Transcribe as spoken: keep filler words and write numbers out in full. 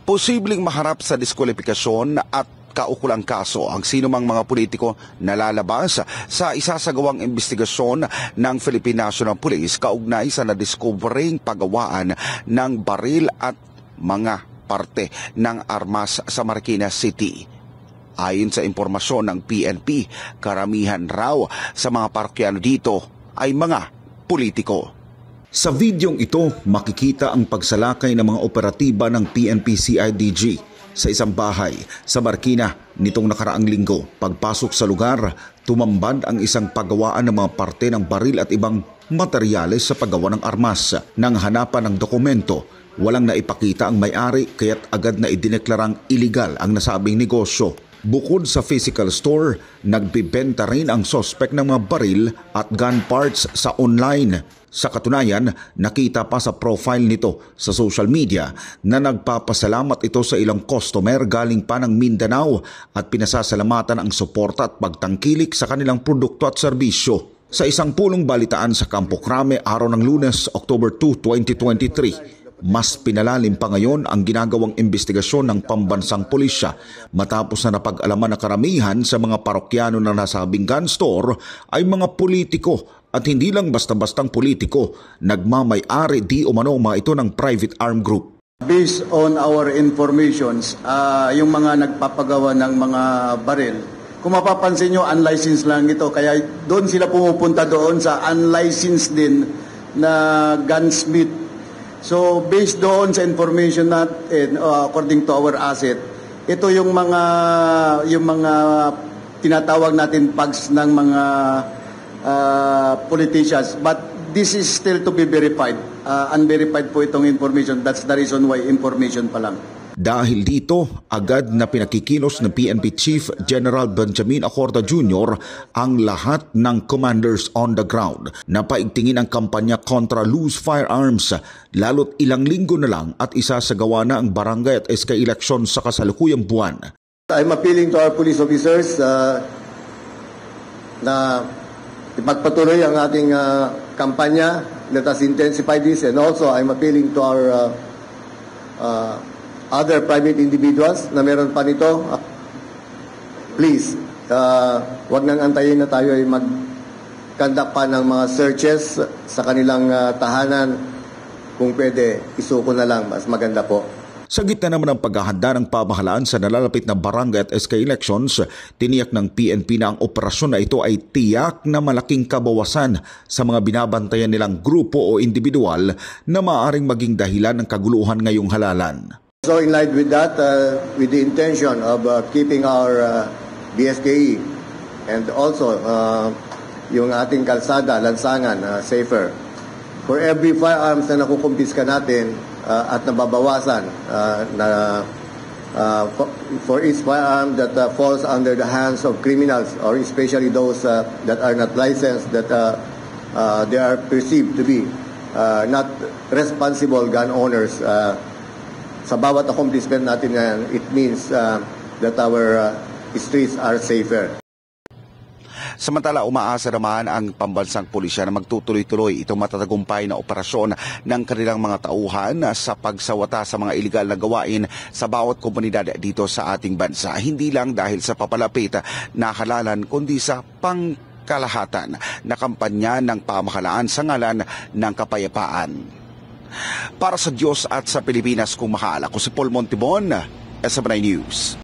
Posibleng maharap sa diskwalifikasyon at kaukulang kaso ang sinumang mga politiko na lalabas sa isasagawang investigasyon ng Philippine National Police kaugnay sa nadiskobering paggawaan ng baril at mga parte ng armas sa Marikina City. Ayon sa impormasyon ng P N P, karamihan raw sa mga parokyano dito ay mga politiko. Sa videong ito, makikita ang pagsalakay ng mga operatiba ng P N P C I D G sa isang bahay sa Marikina nitong nakaraang linggo. Pagpasok sa lugar, tumambad ang isang paggawaan ng mga parte ng baril at ibang materyales sa paggawa ng armas. Nang hanapan ng dokumento, walang naipakita ang may-ari kaya't agad na idineklarang iligal ang nasabing negosyo. Bukod sa physical store, nagbibenta rin ang sospek ng mga baril at gun parts sa online. Sa katunayan, nakita pa sa profile nito sa social media na nagpapasalamat ito sa ilang customer galing pa ng Mindanao at pinasasalamatan ang suporta at pagtangkilik sa kanilang produkto at serbisyo. Sa isang pulong balitaan sa Campo Crame araw ng Lunes, October two, twenty twenty-three, mas pinalalim pa ngayon ang ginagawang investigasyon ng pambansang pulisya matapos na napag-alaman na karamihan sa mga parokyano na nasabing gun store ay mga politiko at hindi lang basta-bastang politiko, nagmamay-ari di umano mga ito ng private arm group. Based on our informations, uh, yung mga nagpapagawa ng mga baril, kung mapapansin nyo, unlicensed lang ito. Kaya doon sila pumupunta doon sa unlicensed din na gunsmith. So based doon sa information natin, uh, according to our asset, ito yung mga yung mga tinatawag natin pugs ng mga uh, politicians. But this is still to be verified. Uh, unverified po itong information. That's the reason why information pa lang. Dahil dito, agad na pinakikilos ng P N P Chief General Benjamin Acorda Junior ang lahat ng commanders on the ground na paigtingin ang kampanya kontra loose firearms, lalo't ilang linggo na lang at isasagawa na ang barangay at S K election sa kasalukuyang buwan. I'm appealing to our police officers uh, na ipagpatuloy ang ating uh, kampanya. Let us intensify this, and also I'm appealing to our uh, uh, other private individuals na meron pa nito, uh, please, uh, wag nang antayin na tayo ay mag-conduct pa ng mga searches sa kanilang uh, tahanan. Kung pwede, isuko na lang, mas maganda po. Sa gitna naman ng paghahanda ng pamahalaan sa nalalapit na barangay at S K elections, tiniyak ng P N P na ang operasyon na ito ay tiyak na malaking kabawasan sa mga binabantayan nilang grupo o individual na maaaring maging dahilan ng kaguluhan ngayong halalan. So in line with that, uh, with the intention of uh, keeping our uh, B S K E and also uh, yung ating kalsada, lansangan, uh, safer. For every firearms na nakukumpiska natin uh, at nababawasan, uh, na, uh, for, for each firearm that uh, falls under the hands of criminals or especially those uh, that are not licensed, that uh, uh, they are perceived to be uh, not responsible gun owners, uh, sa bawat accomplishment natin ngayon, it means uh, that our uh, streets are safer. Samantala, umaasa naman ang pambansang pulisya na magtutuloy-tuloy itong matatagumpay na operasyon ng kanilang mga tauhan sa pagsawata sa mga iligal na gawain sa bawat komunidad dito sa ating bansa. Hindi lang dahil sa papalapit na halalan, kundi sa pangkalahatan na kampanya ng pamahalaan sa ngalan ng kapayapaan. Para sa Diyos at sa Pilipinas kung mahal, ako si Paul Montibon, S M nine News.